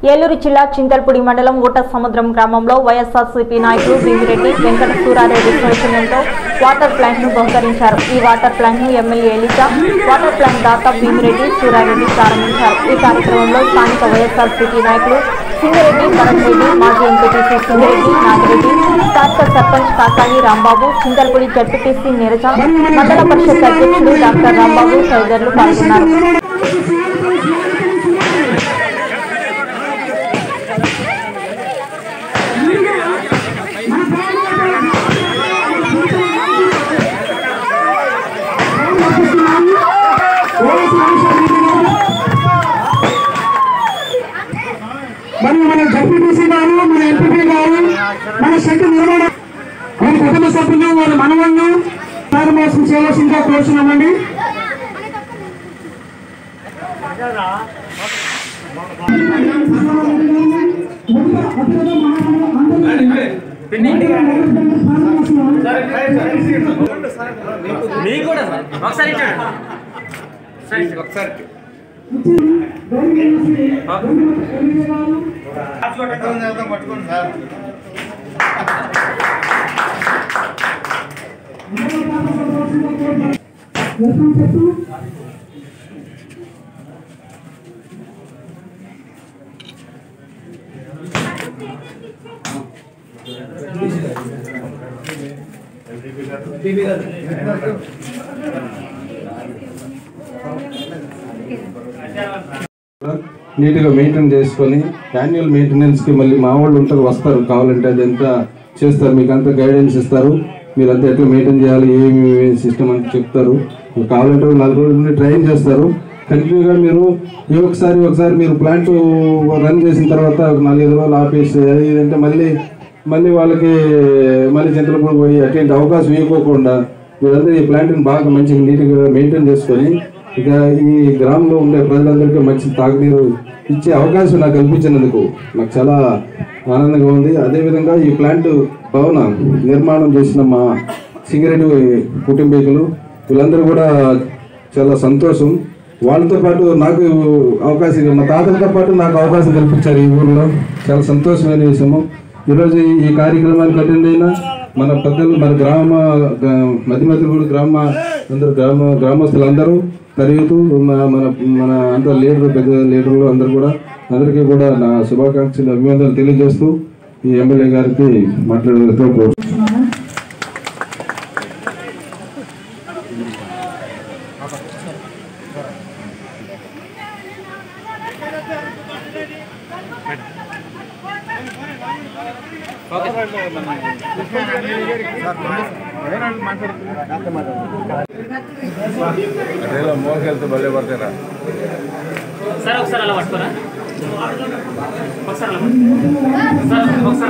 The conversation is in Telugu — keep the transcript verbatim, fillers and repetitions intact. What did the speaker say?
ఏలూరు జిల్లా చింతల్పూడి మండలం ఊట సముద్రం గ్రామంలో వైఎస్ఆర్సీపీ నాయకులు భీమిరెడ్డి వెంకట సూరారెడ్డి సౌజన్యంతో వాటర్ ప్లాంట్ ను బహుకరించారు. ఈ వాటర్ ప్లాంట్ ను ఎమ్మెల్యే ఎలిజా, వాటర్ ప్లాంట్ దాత భీమిరెడ్డి సూరారెడ్డి ప్రారంభించారు. ఈ కార్యక్రమంలో స్థానిక వైఎస్ఆర్సీపీ నాయకులు సింగిరెడ్డి భరత్ రెడ్డి, మాజీ ఎంపీటీసీ సింగిరెడ్డి నాగిరెడ్డి, స్థానిక సర్పంచ్ కాకాని రాంబాబు, చింతల్పూడి జడ్పీటీసీ నీరజ, మండల పరిషత్ అధ్యక్షుడు డాక్టర్ రాంబాబు తదితరులు పాల్గొన్నారు. మరి మన జడ్పీటీసీ గారు, మన ఎంపీ గారు, మన శక్తి నిర్మాణ మన కుటుంబ సభ్యులు, వాళ్ళ మనవళ్ళు ప్రారంభోత్సవం చేయవలసిందిగా కోరుతున్నామండి. పట్టుకోండి సార్. నీట్గా మెయింటైన్ చేసుకొని యాన్యువల్ మెయింటెనెన్స్కి మళ్ళీ మా వాళ్ళు ఉంటారు, వస్తారు, కావాలంటే అది ఎంత చేస్తారు, మీకు అంతా గైడెన్స్ ఇస్తారు, మీరు అంతా ఎట్లా మెయింటైన్ చేయాలి, ఏమి సిస్టమ్ అని చెప్తారు. కావాలంటే నాలుగు రోజుల నుండి ట్రైన్ చేస్తారు. కంటిన్యూగా మీరు ఈ ఒకసారి ఒకసారి మీరు ప్లాంట్ రన్ చేసిన తర్వాత నాలుగైదు రోజులు ఆపేసి అది ఇదంటే మళ్ళీ మళ్ళీ వాళ్ళకి మళ్ళీ చింతలపూడి పోయి అటువంటి అవకాశం ఇవ్వకోకుండా మీరందరూ ఈ ప్లాంట్ని బాగా మంచిగా నీట్గా మెయింటైన్ చేసుకొని ఇక ఈ గ్రామంలో ఉండే ప్రజలందరికీ మంచి తాగునీరు ఇచ్చే అవకాశం నాకు కల్పించినందుకు నాకు చాలా ఆనందంగా ఉంది. అదేవిధంగా ఈ ప్లాంట్ భవన నిర్మాణం చేసిన మా సింగిరెడ్డి కుటుంబీకులు వీళ్ళందరూ కూడా చాలా సంతోషం. వాళ్ళతో పాటు నాకు అవకాశం, మా తాతలతో పాటు నాకు అవకాశం కల్పించారు ఈ ఊళ్ళో. చాలా సంతోషమైన విషయము. ఈరోజు ఈ కార్యక్రమానికి అటెండ్ అయిన మన పెద్దలు, మన గ్రామ మధ్యమధ్య కూడా గ్రామ అందరూ గ్రామ గ్రామస్తులందరూ తరగతు మన మన అంత లీడర్ పెద్ద లీడర్లు అందరూ కూడా అందరికీ కూడా నా శుభాకాంక్షలు, అభినందనలు తెలియజేస్తూ ఈ ఎమ్మెల్యే గారికి మాట్లాడేందుకు కోరుతున్నాను. మోకెళ్తే భలే పడతారా సార్? ఒకసారి అలా పట్టుకోరా, ఒకసారి